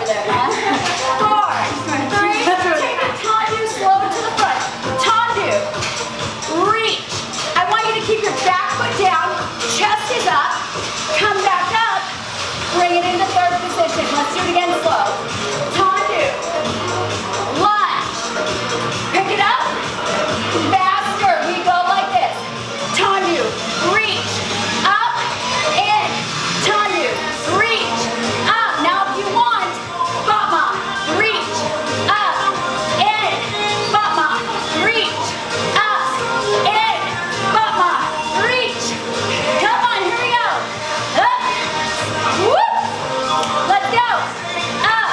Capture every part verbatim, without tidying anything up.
there, huh? Four, three, take it, tendu, slow to the front. Tendu, reach. I want you to keep your back foot down, chest is up, come back up, bring it into third position. Let's do it again slow. Tendu, lunge, pick it up, faster, we go like this. Tendu, reach, up, in, tendu, reach, up. Now if you want, bama, reach, up, in, bama, reach, up, in, bama, reach. Come on, here we go. Up, whoop, let's go. Up,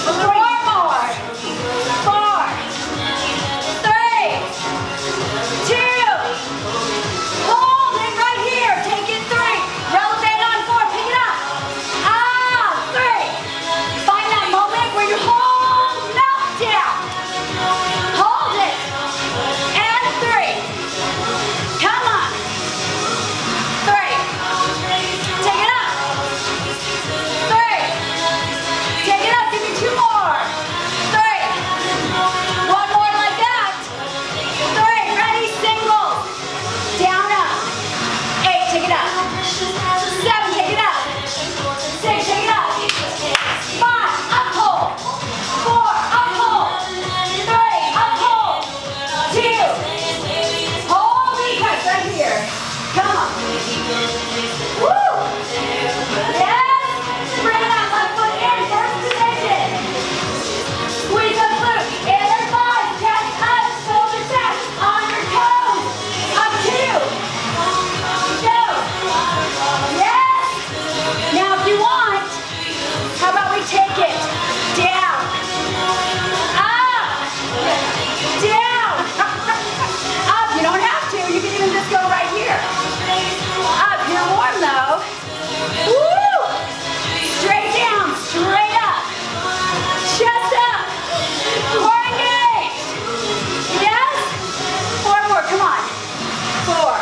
Four more. Four. Three. Two. Hold it right here. Take it three. Relevate on four. Pick it up. Ah, three. Find that moment where you hold, melt down. Hold it. And three. Come on. Three. Take it up. Three. Take it up. Give me two more. Three. One more like that. Three. Ready? Single. Down, up. Eight. Take it up. Seven. Take it up. Six. Take it up. Five. Up hold. Four. Up hold. Three. Up hold. Two. Hold it tight right here. Come on. Woo! Yes! Bring that left foot in, first position. Squeeze those glutes. And there's five. Chest up, shoulders back. On your toes. Up two. Go. Yes! Now if you want, how about we take it down. Up. Down. Up. You don't have to. You can even just go right here. Up. You're warm though. Woo! Straight down. Straight up. Chest up. Core engaged. Yes? Four more. Come on. Four.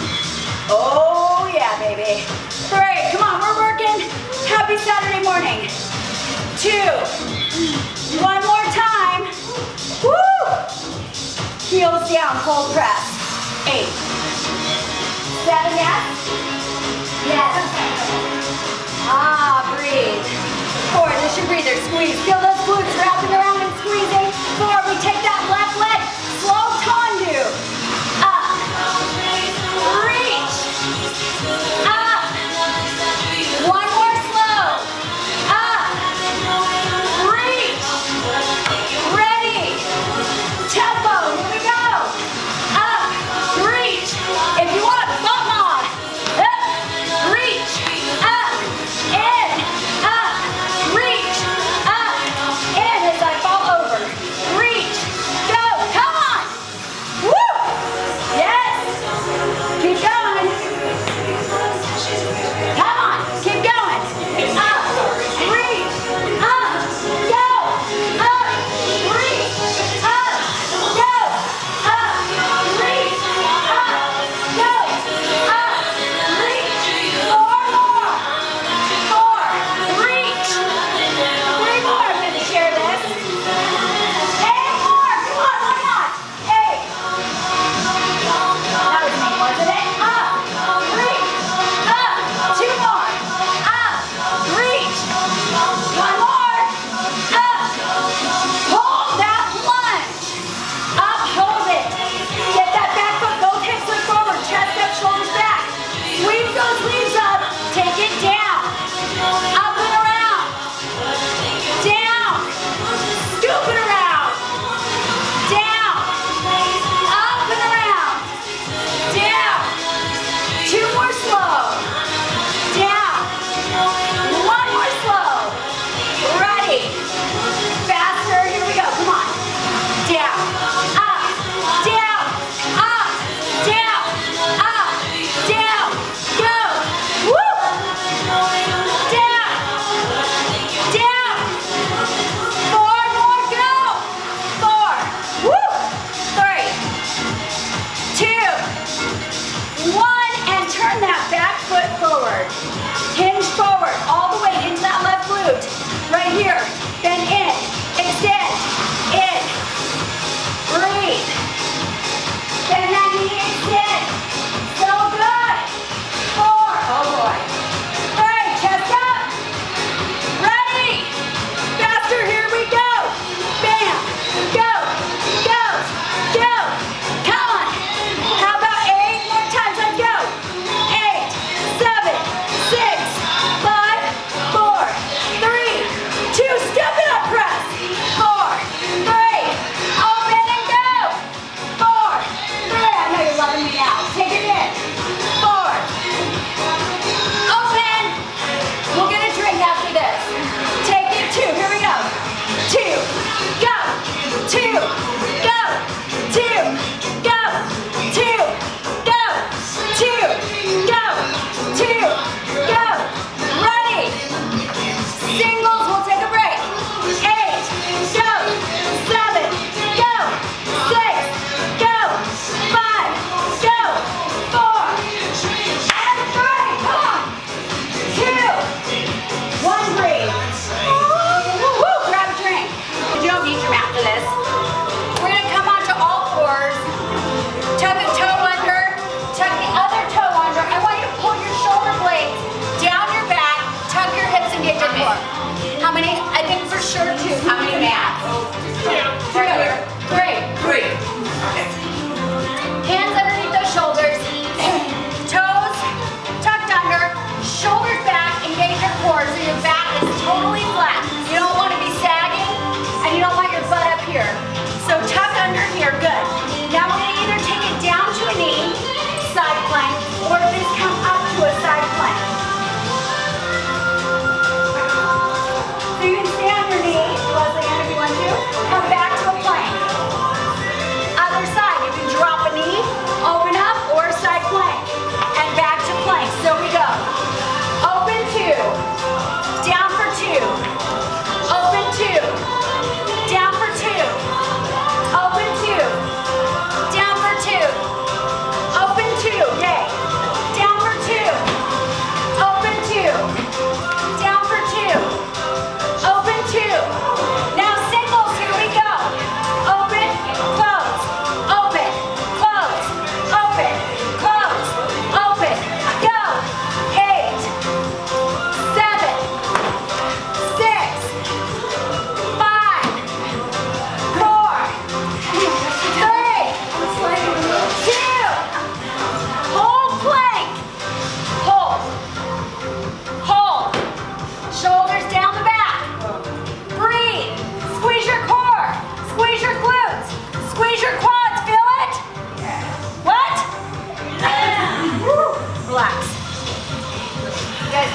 Oh yeah, baby. Three. Come on. We're working. Happy Saturday morning. Two. One more time. Woo! Heels down. Cold press. Eight. Seven, yes? Yes. Ah, breathe. Four, this is your breather. Squeeze. Feel those glutes wrapping around and squeezing. Four, we take that left leg. Slow tendu. Up. Reach. Up. One more slow. Up. Reach. Ready. Tempo. Here we go. Up. Reach. If you want, bump on. Up. Reach. Up. In. Up. Reach. Up. In. It's like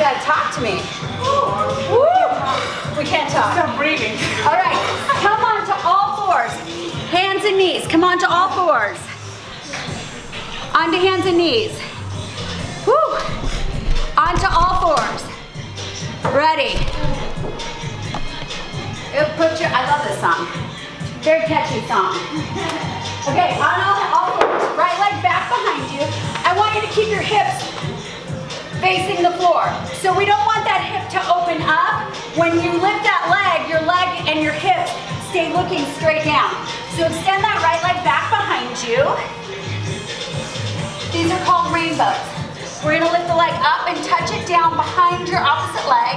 gotta talk to me. Woo. We can't talk. Stop breathing. All right, come on to all fours. Hands and knees, come on to all fours. Onto hands and knees. Woo. Onto all fours. Ready. Put your, I love this song. Very catchy song. Okay, on all, all fours. Right leg back behind you. I want you to keep your hips facing the floor. So we don't want that hip to open up. When you lift that leg, your leg and your hips stay looking straight down. So extend that right leg back behind you. These are called rainbows. We're gonna lift the leg up and touch it down behind your opposite leg.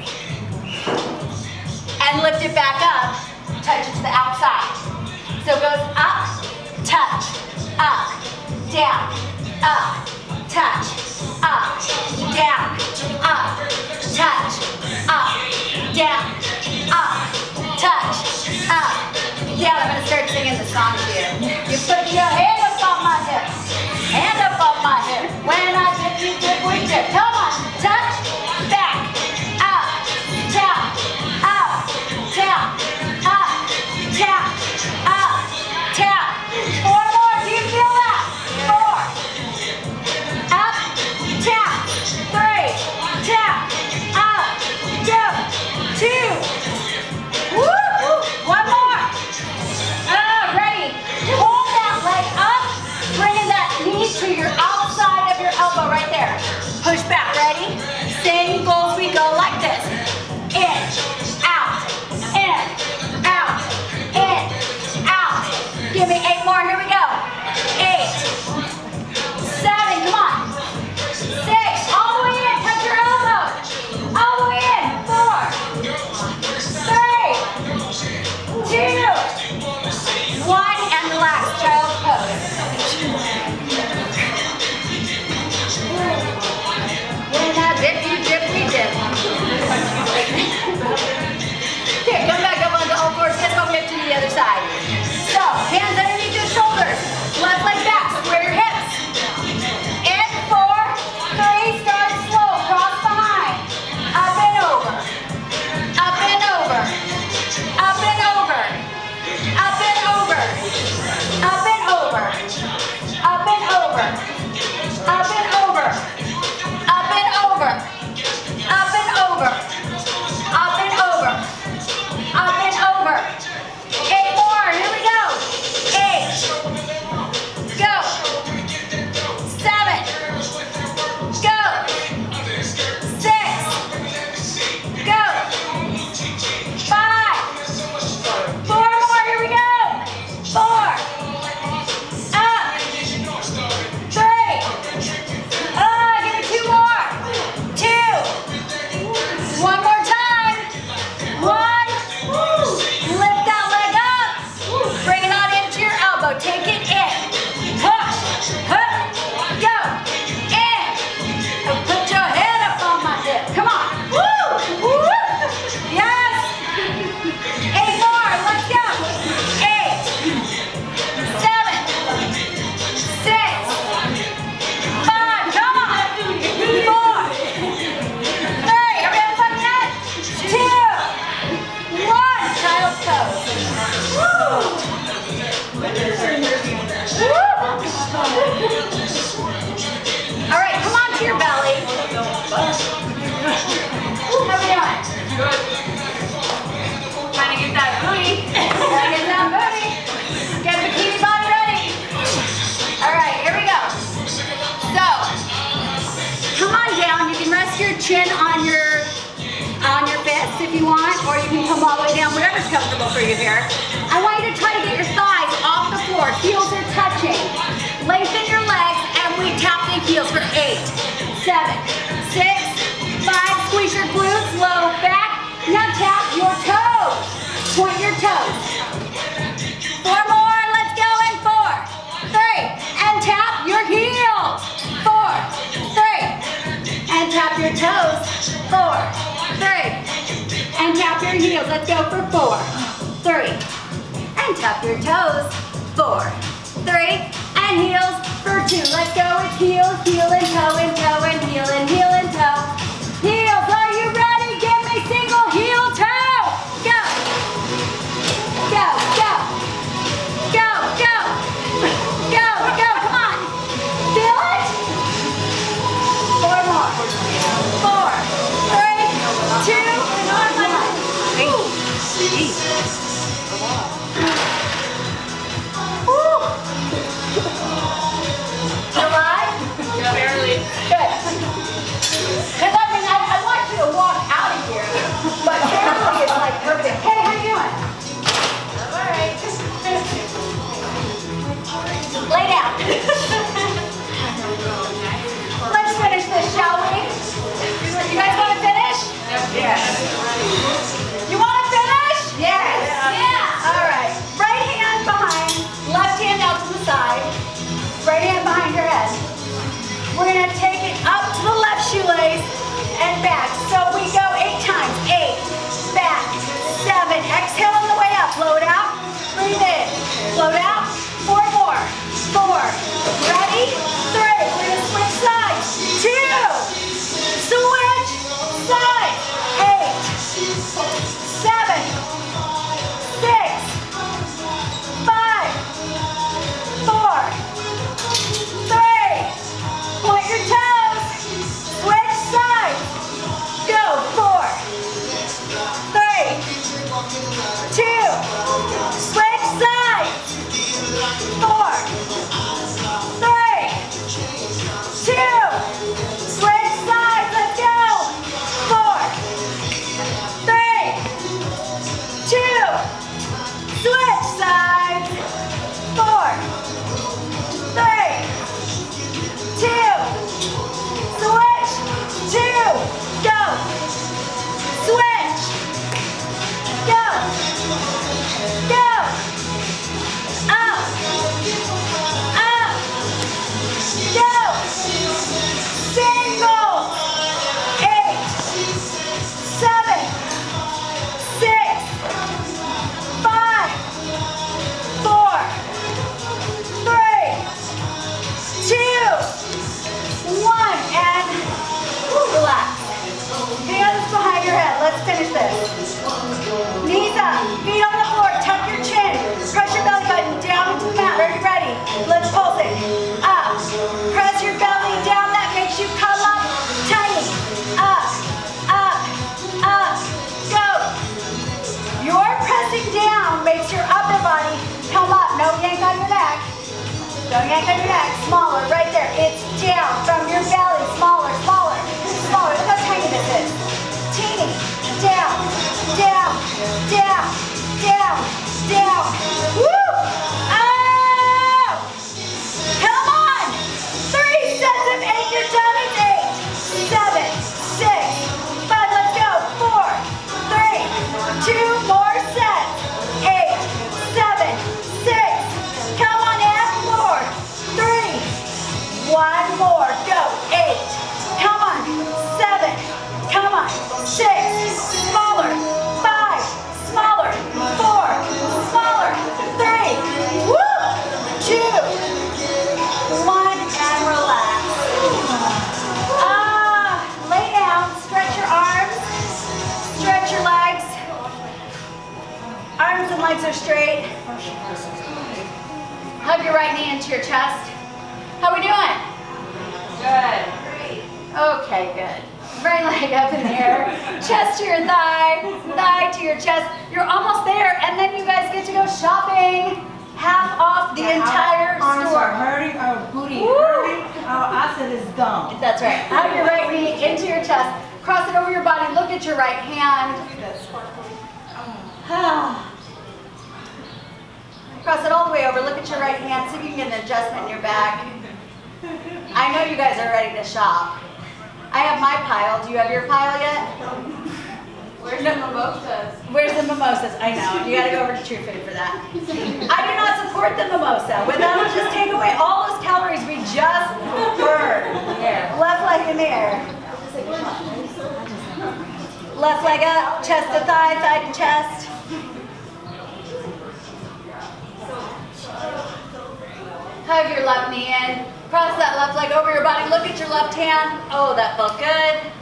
And lift it back up, touch it to the outside. So it goes up, touch, up, down, up, touch, up, down, up, touch, up, down, up, touch, up, down. I'm gonna start singing the song to you. You put your hand up on my hip, hand up on my hip. When I dip, you dip, we dip. Come on, touch, back, up, down, up, down, up, down, up, down. Four more, do you feel that? Four, up, down, three, down, up, down, two, woo, one more. Uh, ready, hold that leg up, bringing that knee to your outside of your elbow right there. Push back, ready? Same goals, we go like this. In, out, in, out, in, out. Give me eight more, here we go. Eight, seven, come on. Six, all the way in, touch your elbow. All the way in, four, three, two, one, and relax, child's pose. When I dip, you dip, we dip. Here, come back up onto all fours. Guess what we have to do the other side. So, hands underneath your shoulders. Left leg back, square your hips. In, four, three, start slow, cross behind. Up and over. Up and over. Up and over. Up and over. Up and over. Up and over. Up and over. Up and over. Up and over. Up and over. Up and over. Eight more. Here we go. Eight. Go. Seven. Go. Six. Go. Five. Four more. Here we go. Four. Up. Three. Ah, give me two more. Two. One more time. One. Lift that leg up. Bring it on into your elbow. Take it in. Push. Huh. Go. In. And put your head up on my hip. Come on. Woo. Woo. Yes. Eight more. Let's go. Eight. Seven. Six. Five. Come on. Four. Three. Are we having fun yet? Two. One. Child's pose. Woo. Woo. All right, come on to your belly. How we doing? Good. Trying to get that booty. Trying to get that booty. Get the bikini body ready. All right, here we go. So, come on down. You can rest your chin on your on your fist if you want, or you can come all the way down, whatever's comfortable for you here. I want you to try to get your thighs off the floor. Heels are touching. Lengthen your legs, and we tap the heels for eight, seven, six, five. Squeeze your glutes, low back. Now tap your toes. Point your toes. Four more. Let's go in four, three, and tap your heels. Four, three, and tap your toes. Four, three, and tap your heels. Let's go for four, three, and tap your toes. Four, three, and heels for two. Let's go with heel, heel and toe and toe and heel and heel and toe. Heel We're gonna take it up to the left shoelace and back. So we go eight times. Eight, back, seven. Exhale on the way up. Float out, breathe in. Float out, four more. Four, ready? Three, we're gonna switch sides. Two, switch sides. Eight, seven, six, five, four, three, point your toes, switch sides, go, four, three, two, switch sides, four, three, two, switch sides, let's go, four, three, two, switch sides, four, three, two, switch, two, go, switch, go, go, up, up, go, single, eight, seven, six, five, four, three, two, one, and relax. Hands behind your head. Let's finish this. Knees up, feet on the floor, tuck your chin, press your belly button down into the mat. Are you ready? Let's pulse it. Up, press your belly down. That makes you come up tiny. Up, up, up, go. Your pressing down makes your upper body come up. No yank on your neck. Don't yank on your neck. Smaller, right there. It's down from your belly. Smaller, smaller, smaller. Look how tiny this is. Teeny. Down, down, down, down, down. Woo! Oh! Come on! Three sets of eight. You're done. It's eight, seven, six, five. Let's go. Four, three, two more sets. Eight, seven, six. Come on, and four, three, one more. Go. Eight. Come on. Seven. Come on. Six. Smaller. Five. Smaller. Four. Smaller. Three. Woo! Two. One. And relax. Ah, lay down. Stretch your arms. Stretch your legs. Arms and legs are straight. Hug your right knee into your chest. How we doing? Good. Okay, good. Right leg up in the air. Chest to your thigh. Thigh to your chest. You're almost there, and then you guys get to go shopping. Half off the Yeah, entire our arms store. are hurting, our booty Woo. hurting, our acid is gone. That's right. Hug your right knee into your chest. Cross it over your body. Look at your right hand. Cross it all the way over. Look at your right hand. See if you can get an adjustment in your back. I know you guys are ready to shop. I have my pile. Do you have your pile yet? Where's the mimosas? Where's the mimosas? I know. You got to go over to True Food for that. I do not support the mimosa. With that, it'll just take away all those calories we just burned. Left leg in the air. Left leg up, chest to thigh, thigh to chest. Hug your left knee in. Cross that left leg over your body. Look at your left hand. Oh, that felt good.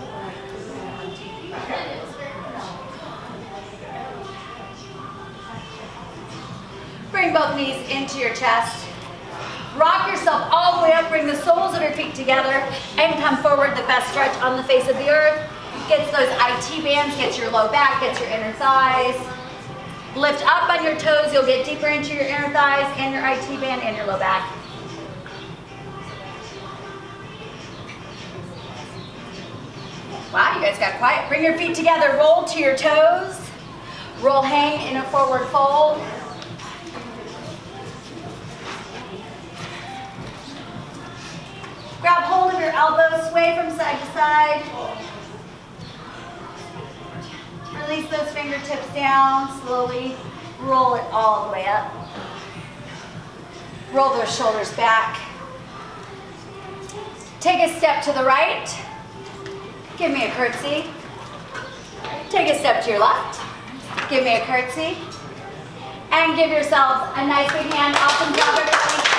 Bring both knees into your chest. Rock yourself all the way up. Bring the soles of your feet together and come forward. The best stretch on the face of the earth. Gets those I T bands, gets your low back, gets your inner thighs. Lift up on your toes. You'll get deeper into your inner thighs and your I T band and your low back. Wow, you guys got quiet. Bring your feet together. Roll to your toes. Roll, hang in a forward fold. Grab hold of your elbows, sway from side to side. Release those fingertips down, slowly roll it all the way up. Roll those shoulders back. Take a step to the right. Give me a curtsy. Take a step to your left. Give me a curtsy. And give yourselves a nice big hand. Awesome job, everybody.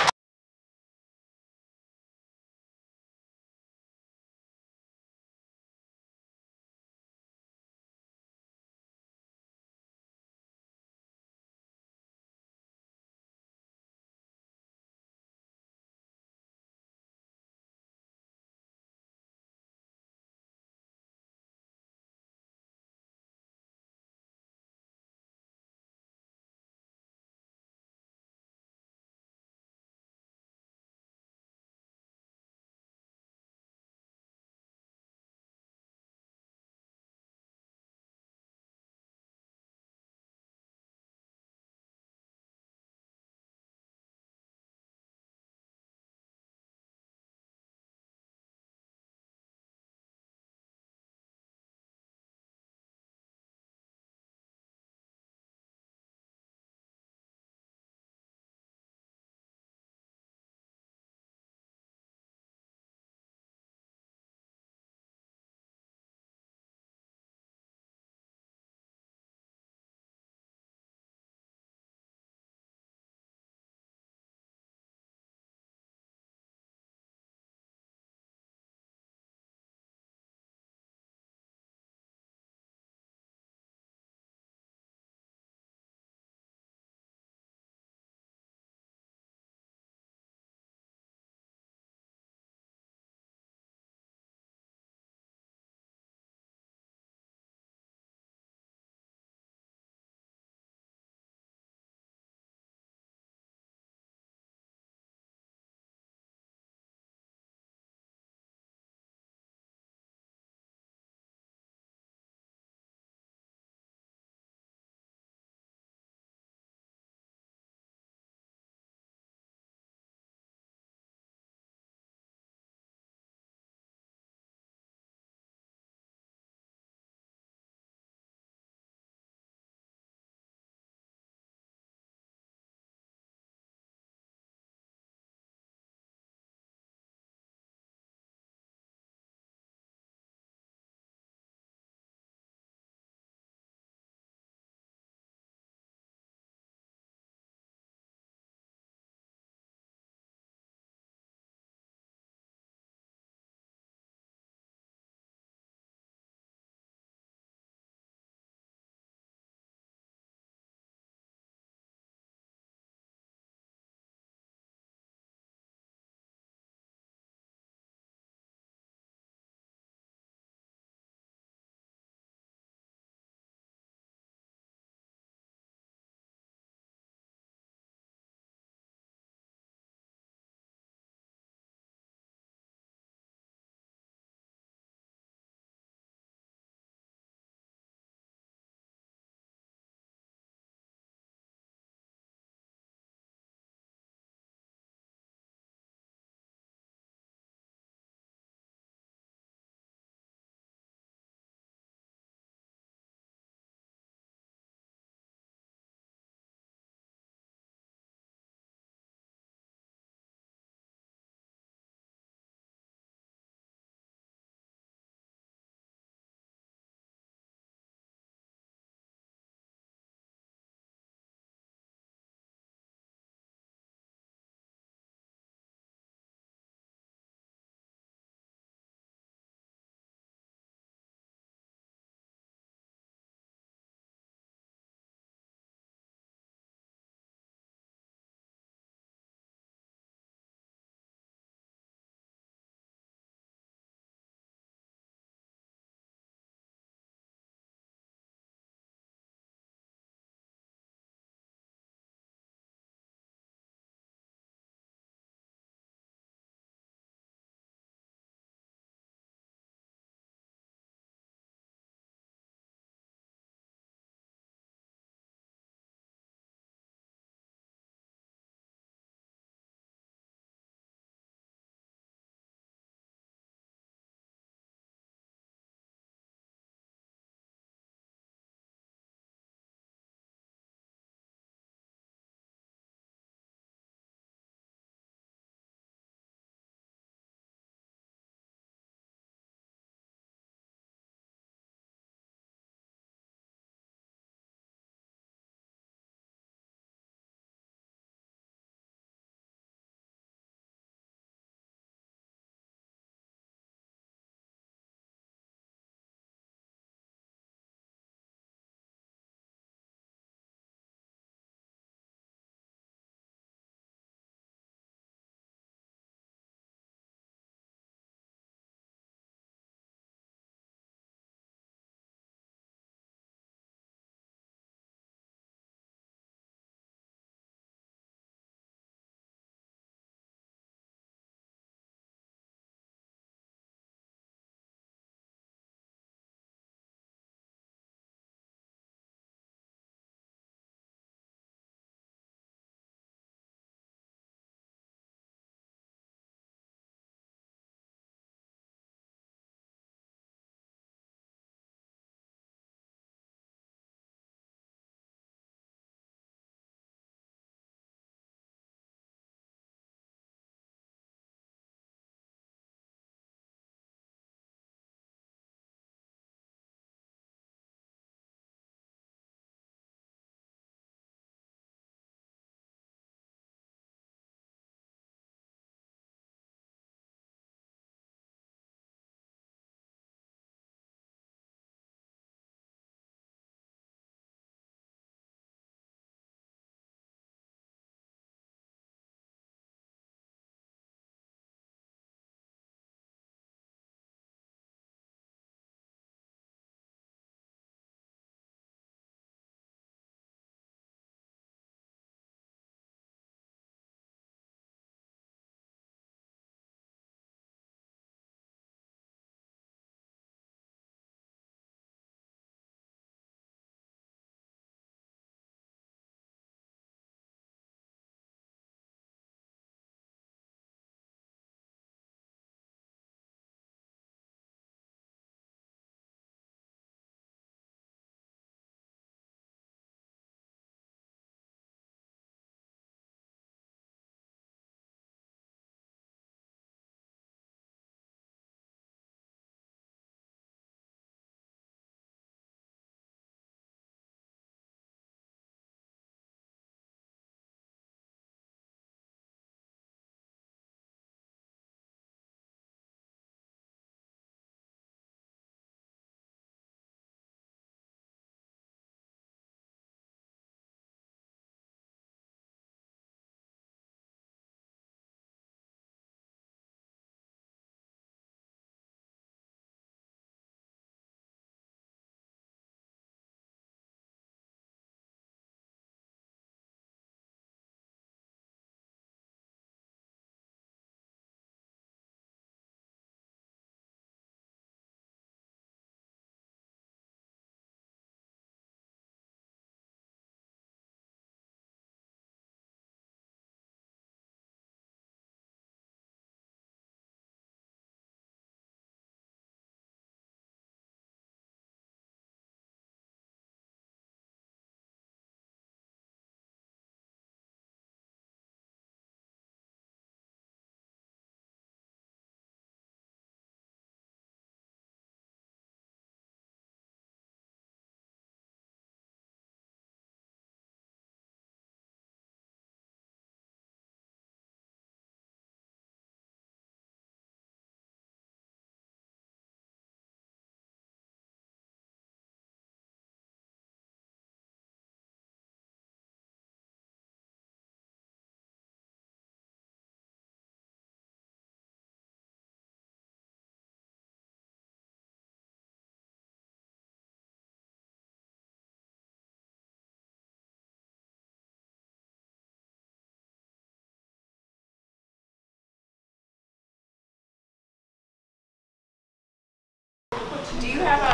have a